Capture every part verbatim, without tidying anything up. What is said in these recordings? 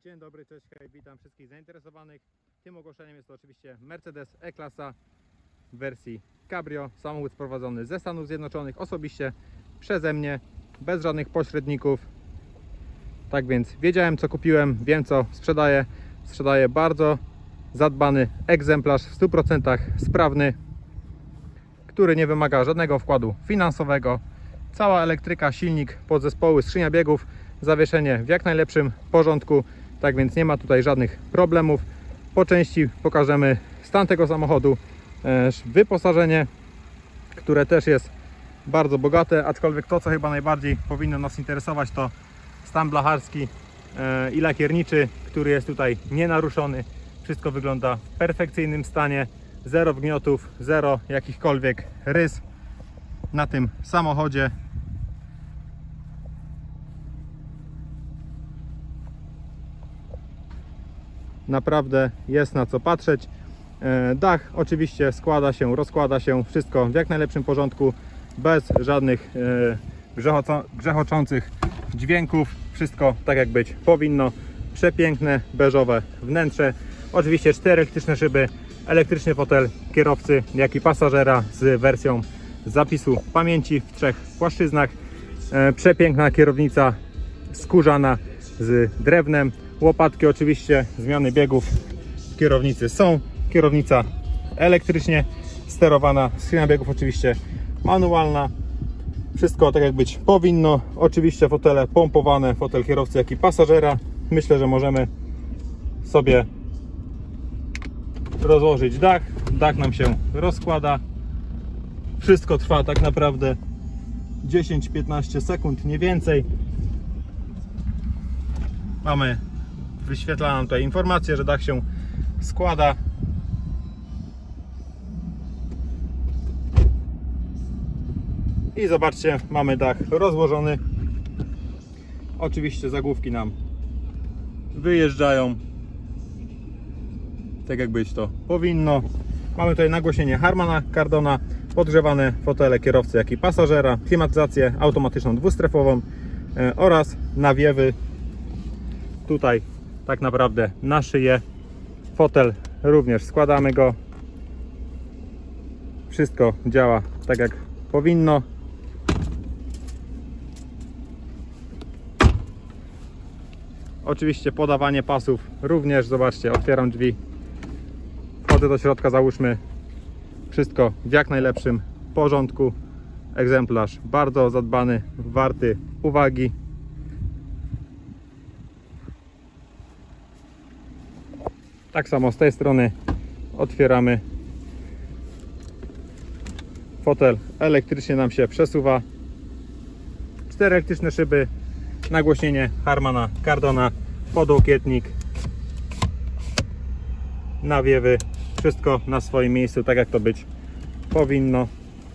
Dzień dobry, cześć, hej, witam wszystkich zainteresowanych. Tym ogłoszeniem jest to oczywiście Mercedes E-klasa w wersji Cabrio. Samochód sprowadzony ze Stanów Zjednoczonych osobiście przeze mnie, bez żadnych pośredników. Tak więc wiedziałem, co kupiłem, wiem, co sprzedaję. Sprzedaję bardzo zadbany egzemplarz, w stu procentach sprawny, który nie wymaga żadnego wkładu finansowego. Cała elektryka, silnik, podzespoły, skrzynia biegów, zawieszenie w jak najlepszym porządku. Tak więc nie ma tutaj żadnych problemów. Po części pokażemy stan tego samochodu, wyposażenie, które też jest bardzo bogate, aczkolwiek to, co chyba najbardziej powinno nas interesować, to stan blacharski i lakierniczy, który jest tutaj nienaruszony. Wszystko wygląda w perfekcyjnym stanie, zero wgniotów, zero jakichkolwiek rys na tym samochodzie. Naprawdę jest na co patrzeć. Dach oczywiście składa się, rozkłada się, wszystko w jak najlepszym porządku, bez żadnych grzechoczących dźwięków. Wszystko tak jak być powinno. Przepiękne, beżowe wnętrze. Oczywiście cztery elektryczne szyby, elektryczny fotel kierowcy, jak i pasażera z wersją zapisu pamięci w trzech płaszczyznach. Przepiękna kierownica skórzana z drewnem. Łopatki oczywiście, zmiany biegów w kierownicy są. Kierownica elektrycznie sterowana, skrzynia biegów oczywiście manualna. Wszystko tak jak być powinno. Oczywiście fotele pompowane, fotel kierowcy, jak i pasażera. Myślę, że możemy sobie rozłożyć dach. Dach nam się rozkłada. Wszystko trwa tak naprawdę dziesięć piętnaście sekund, nie więcej. Mamy, wyświetla nam tutaj informację, że dach się składa. I zobaczcie, mamy dach rozłożony. Oczywiście zagłówki nam wyjeżdżają tak jak być to powinno. Mamy tutaj nagłośnienie Harmana Kardona, podgrzewane fotele kierowcy, jak i pasażera, klimatyzację automatyczną dwustrefową oraz nawiewy tutaj tak naprawdę na szyję. Fotel również składamy go. Wszystko działa tak jak powinno. Oczywiście podawanie pasów również. Zobaczcie, otwieram drzwi, wchodzę do środka, załóżmy. Wszystko w jak najlepszym porządku. Egzemplarz bardzo zadbany, warty uwagi. Tak samo z tej strony otwieramy. Fotel elektrycznie nam się przesuwa. Cztery elektryczne szyby, nagłośnienie Harmana Kardona, podłokietnik, nawiewy. Wszystko na swoim miejscu, tak jak to być powinno.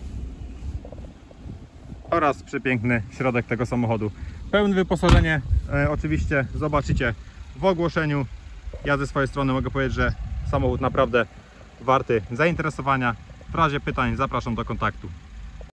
Oraz przepiękny środek tego samochodu. Pełne wyposażenie e, oczywiście zobaczycie w ogłoszeniu. Ja ze swojej strony mogę powiedzieć, że samochód naprawdę warty zainteresowania. W razie pytań zapraszam do kontaktu.